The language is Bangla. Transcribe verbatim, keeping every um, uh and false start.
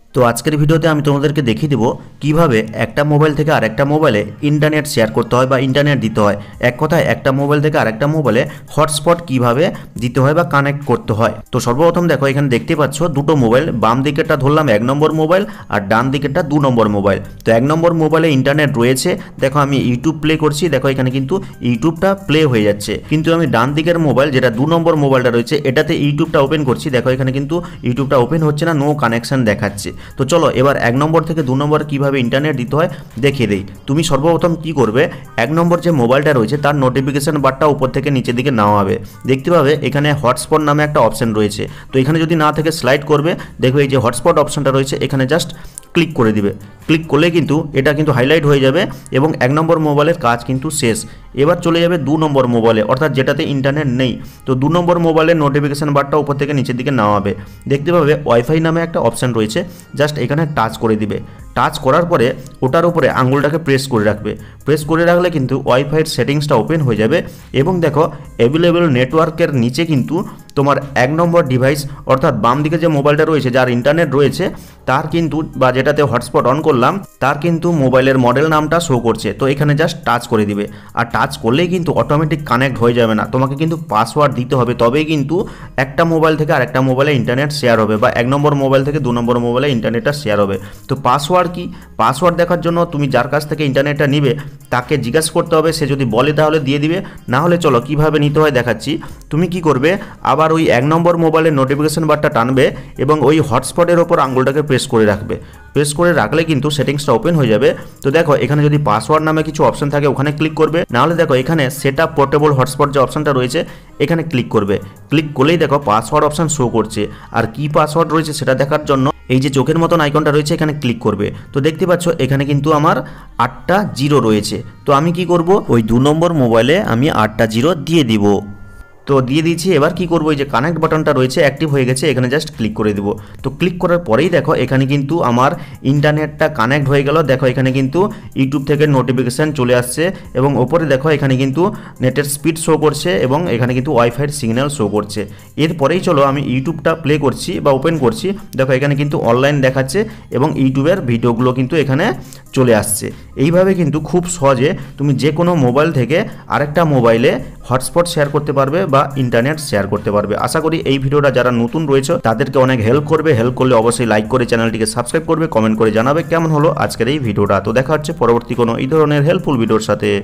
তো আজকের ভিডিওতে আমি তোমাদেরকে দেখিয়ে দেব কিভাবে একটা মোবাইল থেকে আরেকটা মোবাইলে ইন্টারনেট শেয়ার করতে হয় বা ইন্টারনেট দিতে হয়। এক কথায় একটা মোবাইল থেকে আরেকটা মোবাইলে হটস্পট কিভাবে দিতে হয় বা কানেক্ট করতে হয়। তো সর্বপ্রথম দেখো এখানে দেখতে পাচ্ছ দুটো মোবাইল, বাম দিকেরটা ধরলাম এক নম্বর মোবাইল আর ডান দিকেরটা দু নম্বর মোবাইল। তো এক নম্বর মোবাইলে ইন্টারনেট রয়েছে, দেখো আমি ইউটিউব প্লে করছি, দেখো এখানে কিন্তু ইউটিউবটা প্লে হয়ে যাচ্ছে। কিন্তু আমি ডান দিকের মোবাইল যেটা দু নম্বর মোবাইলটা রয়েছে এটাতে ইউটিউবটা ওপেন করছি, দেখো এখানে কিন্তু ইউটিউবটা ওপেন হচ্ছে না, নো কানেকশন দেখাচ্ছে। তো চলো এবার এক নম্বর থেকে দু নম্বর কিভাবে ইন্টারনেট দিতে হয় দেখিয়ে দেই। তুমি সর্বপ্রথম কি করবে, এক নম্বর যে মোবাইলটা রয়েছে তার নোটিফিকেশন বারটা উপর থেকে নিচের দিকে নামাবে, দেখতে পাবে এখানে হটস্পট নামে একটা অপশন রয়েছে। তো এখানে যদি না থেকে স্লাইড করবে, দেখবে এই যে হটস্পট অপশনটা রয়েছে এখানে জাস্ট ক্লিক করে দিবে। ক্লিক করলে কিন্তু এটা কিন্তু হাইলাইট হয়ে যাবে এবং এক নম্বর মোবাইলের কাজ কিন্তু শেষ। এবার চলে যাবে দু নম্বর মোবাইলে, অর্থাৎ যেটাতে ইন্টারনেট নেই। তো দু নম্বর মোবাইলের নোটিফিকেশন বারটা উপর থেকে নিচের দিকে নামাবে, দেখতে পাবে ওয়াইফাই নামে একটা অপশান রয়েছে, জাস্ট এখানে টাচ করে দিবে। টাচ করার পরে ওটার উপরে আঙুলটাকে প্রেস করে রাখবে। প্রেস করে রাখলে কিন্তু ওয়াইফাইয়ের সেটিংসটা ওপেন হয়ে যাবে এবং দেখো অ্যাভেলেবেল নেটওয়ার্কের নিচে কিন্তু তোমার এক নম্বর ডিভাইস অর্থাৎ বাম দিকে যে মোবাইলটা রয়েছে যার ইন্টারনেট রয়েছে তার কিন্তু বা যেটাতে হটস্পট অন করলাম তার কিন্তু মোবাইলের মডেল নামটা শো করছে। তো এখানে জাস্ট টাচ করে দিবে, আর টাচ করলেই কিন্তু অটোমেটিক কানেক্ট হয়ে যাবে না, তোমাকে কিন্তু পাসওয়ার্ড দিতে হবে, তবেই কিন্তু একটা মোবাইল থেকে আরেকটা মোবাইলে ইন্টারনেট শেয়ার হবে বা এক নম্বর মোবাইল থেকে দু নম্বর মোবাইলে ইন্টারনেটটা শেয়ার হবে। তো পাসওয়ার্ড কি, পাসওয়ার্ড দেখার জন্য তুমি যার কাছ থেকে ইন্টারনেটটা নিবে তাকে জিজ্ঞাসা করতে হবে, সে যদি বলে তাহলে দিয়ে দিবে, না হলে চলো কিভাবে নিতে হয় দেখাচ্ছি। তুমি কি করবে, আবার ওই এক নম্বর মোবাইলের নোটিফিকেশন বারটা টানবে এবং ওই হটস্পটের ওপর আঙুলটাকে প্রেস করে রাখবে। প্রেস করে রাখলে কিন্তু সেটিংসটা ওপেন হয়ে যাবে। তো দেখো এখানে যদি পাসওয়ার্ড নামে কিছু অপশন থাকে ওখানে ক্লিক করবে, নাহলে দেখো এখানে সেট আপ পোর্টেবল হটস্পট যে অপশনটা রয়েছে এখানে ক্লিক করবে। ক্লিক করলেই দেখো পাসওয়ার্ড অপশন শো করছে, আর কি পাসওয়ার্ড রয়েছে সেটা দেখার জন্য এই যে চোখের মতন আইকনটা রয়েছে এখানে ক্লিক করবে। তো দেখতে পাচ্ছ এখানে কিন্তু আমার আটটা জিরো রয়েছে। তো আমি কি করব, ওই দু নম্বর মোবাইলে আমি আটটা জিরো দিয়ে দিব। তো দিয়ে দিয়েছি। এবার কি করবো, এই যে কানেক্ট বাটনটা রয়েছে অ্যাক্টিভ হয়ে গেছে, এখানে জাস্ট ক্লিক করে দেবো। তো ক্লিক করার পরেই দেখো এখানে কিন্তু আমার ইন্টারনেটটা কানেক্ট হয়ে গেল। দেখো এখানে কিন্তু ইউটিউব থেকে নোটিফিকেশান চলে আসছে এবং ওপরে দেখো এখানে কিন্তু নেটের স্পিড শো করছে এবং এখানে কিন্তু ওয়াইফাইয়ের সিগন্যাল শো করছে। এরপরেই চলো আমি ইউটিউবটা প্লে করছি বা ওপেন করছি, দেখো এখানে কিন্তু অনলাইন দেখাচ্ছে এবং ইউটিউবের ভিডিওগুলো কিন্তু এখানে চলে আসছে। এইভাবে কিন্তু খুব সহজে তুমি যে কোনো মোবাইল থেকে আরেকটা মোবাইলে হটস্পট শেয়ার করতে পারবে বা ইন্টারনেট শেয়ার করতে পারবে। আশা করি এই ভিডিওটা যারা নতুন রয়েছে তাদেরকে অনেক হেল্প করবে। হেল্প করলে অবশ্যই লাইক করে চ্যানেলটিকে সাবস্ক্রাইব করবে, কমেন্ট করে জানাবে কেমন হলো আজকের এই ভিডিওটা। তো দেখা হচ্ছে পরবর্তী কোনো এই ধরনের হেল্পফুল ভিডিওর সাথে।